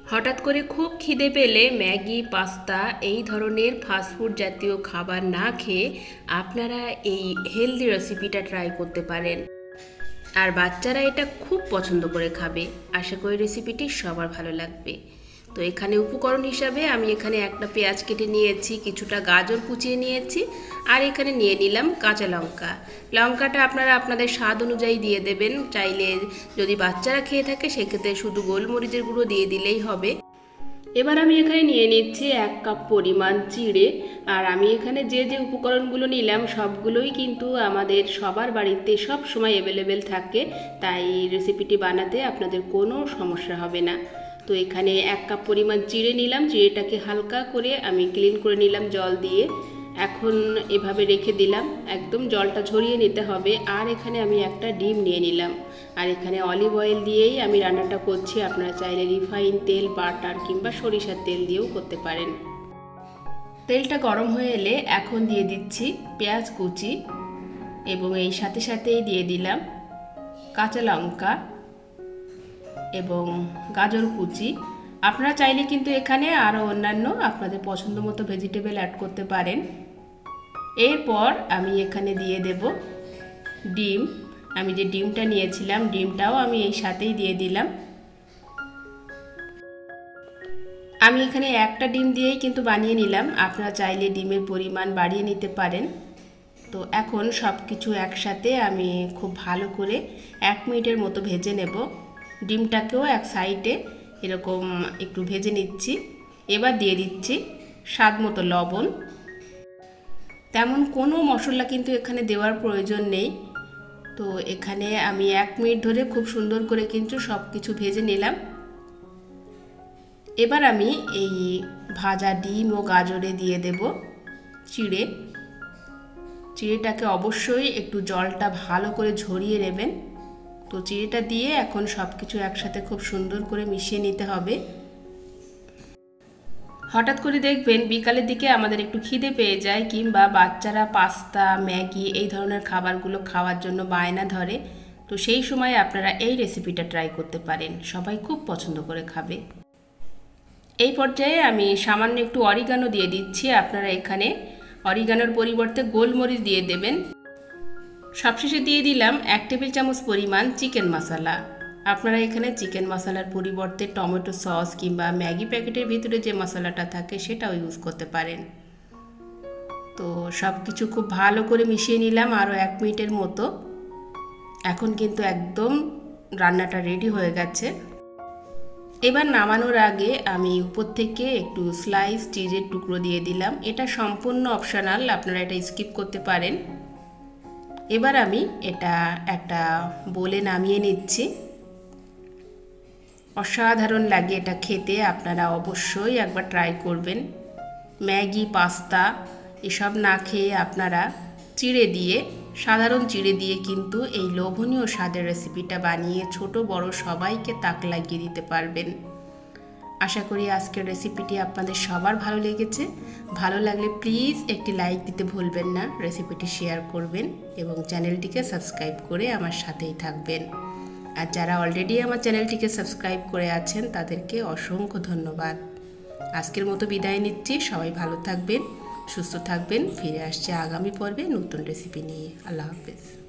হঠাৎ করে খুব খিদে পেলে ম্যাগি, পাস্তা এই ধরনের ফাস্টফুড জাতীয় খাবার না খেয়ে আপনারা এই হেলদি রেসিপিটা ট্রাই করতে পারেন। আর বাচ্চারা এটা খুব পছন্দ করে খাবে। আশা করি রেসিপিটি সবার ভালো লাগবে। তো এখানে উপকরণ হিসাবে আমি এখানে একটা পেঁয়াজ কেটে নিয়েছি, কিছুটা গাজর কুচিয়ে নিয়েছি, আর এখানে নিয়ে নিলাম কাঁচা লঙ্কা। লঙ্কাটা আপনারা আপনাদের স্বাদ অনুযায়ী দিয়ে দেবেন। চাইলে যদি বাচ্চারা খেয়ে থাকে সেক্ষেত্রে শুধু গোলমরিচের গুঁড়ো দিয়ে দিলেই হবে। এবার আমি এখানে নিয়ে নিচ্ছি 1 কাপ পরিমাণ চিড়ে। আর আমি এখানে যে যে উপকরণগুলো নিলাম সবগুলোই কিন্তু আমাদের সবার বাড়িতে সব সময় অ্যাভেলেবেল থাকে, তাই রেসিপিটি বানাতে আপনাদের কোনো সমস্যা হবে না। তো এখানে 1 কাপ পরিমাণ চিড়ে নিলাম, চিড়েটাকে হালকা করে আমি ক্লিন করে নিলাম জল দিয়ে। এখন এভাবে রেখে দিলাম, একদম জলটা ঝরিয়ে নিতে হবে। আর এখানে আমি একটা ডিম নিয়ে নিলাম। আর এখানে অলিভ অয়েল দিয়েই আমি রান্নাটা করছি, আপনারা চাইলে রিফাইন তেল, বাটার কিংবা সরিষার তেল দিয়েও করতে পারেন। তেলটা গরম হয়ে এলে এখন দিয়ে দিচ্ছি পেঁয়াজ কুচি, এবং এই সাথে সাথেই দিয়ে দিলাম কাঁচা লঙ্কা এবং গাজর কুচি। আপনারা চাইলে কিন্তু এখানে আরও অন্যান্য আপনাদের পছন্দ মতো ভেজিটেবল অ্যাড করতে পারেন। এরপর আমি এখানে দিয়ে দেব ডিম। আমি যে ডিমটা নিয়েছিলাম ডিমটাও আমি এই সাথেই দিয়ে দিলাম। আমি এখানে একটা ডিম দিয়েই কিন্তু বানিয়ে নিলাম, আপনারা চাইলে ডিমের পরিমাণ বাড়িয়ে নিতে পারেন। তো এখন সব কিছু একসাথে আমি খুব ভালো করে 1 মিনিটের মতো ভেজে নেব। ডিমটাকেও এক সাইডে এরকম একটু ভেজে নিচ্ছি। এবার দিয়ে দিচ্ছি স্বাদ মতো লবণ। তেমন কোনো মশলা কিন্তু এখানে দেওয়ার প্রয়োজন নেই। তো এখানে আমি 1 মিনিট ধরে খুব সুন্দর করে কিন্তু সব কিছু ভেজে নিলাম। এবার আমি এই ভাজা ডিম ও গাজরে দিয়ে দেব চিড়েটাকে অবশ্যই একটু জলটা ভালো করে ঝরিয়ে নেবেন। তো চিড়েটা দিয়ে এখন সব কিছু একসাথে খুব সুন্দর করে মিশিয়ে নিতে হবে। হঠাৎ করে দেখবেন বিকালের দিকে আমাদের একটু খিদে পেয়ে যায়, কিংবা বাচ্চারা পাস্তা, ম্যাগি এই ধরনের খাবারগুলো খাওয়ার জন্য বায়না ধরে। তো সেই সময় আপনারা এই রেসিপিটা ট্রাই করতে পারেন, সবাই খুব পছন্দ করে খাবে। এই পর্যায়ে আমি সামান্য একটু অরিগানো দিয়ে দিচ্ছি। আপনারা এখানে অরিগানোর পরিবর্তে গোলমরিচ দিয়ে দেবেন। সবশেষে দিয়ে দিলাম 1 টেবিল চামচ পরিমাণ চিকেন মশলা। আপনারা এখানে চিকেন মশলার পরিবর্তে টমেটো সস কিংবা ম্যাগি প্যাকেটের ভিতরে যে মশলাটা থাকে সেটাও ইউজ করতে পারেন। তো সব কিছু খুব ভালো করে মিশিয়ে নিলাম আরও 1 মিনিটের মতো। এখন কিন্তু একদম রান্নাটা রেডি হয়ে গেছে। এবার নামানোর আগে আমি উপর থেকে একটু স্লাইস চিজের টুকরো দিয়ে দিলাম। এটা সম্পূর্ণ অপশনাল, আপনারা এটা স্কিপ করতে পারেন। এবার আমি এটা একটা বোলে নামিয়ে নিচ্ছি। অসাধারণ লাগে এটা খেতে, আপনারা অবশ্যই একবার ট্রাই করবেন। ম্যাগি, পাস্তা এসব না খেয়ে আপনারা সাধারণ চিড়ে দিয়ে কিন্তু এই লোভনীয় স্বাদের রেসিপিটা বানিয়ে ছোট বড় সবাইকে তাক লাগিয়ে দিতে পারবেন। আশা করি আজকের রেসিপিটি আপনাদের সবার ভালো লেগেছে। ভালো লাগলে প্লিজ একটি লাইক দিতে ভুলবেন না, রেসিপিটি শেয়ার করবেন এবং চ্যানেলটিকে সাবস্ক্রাইব করে আমার সাথেই থাকবেন। আর যারা অলরেডি আমার চ্যানেলটিকে সাবস্ক্রাইব করে আছেন তাদেরকে অসংখ্য ধন্যবাদ। আজকের মতো বিদায় নিচ্ছি। সবাই ভালো থাকবেন, সুস্থ থাকবেন। ফিরে আসছে আগামী পর্বে নতুন রেসিপি নিয়ে। আল্লাহ হাফেজ।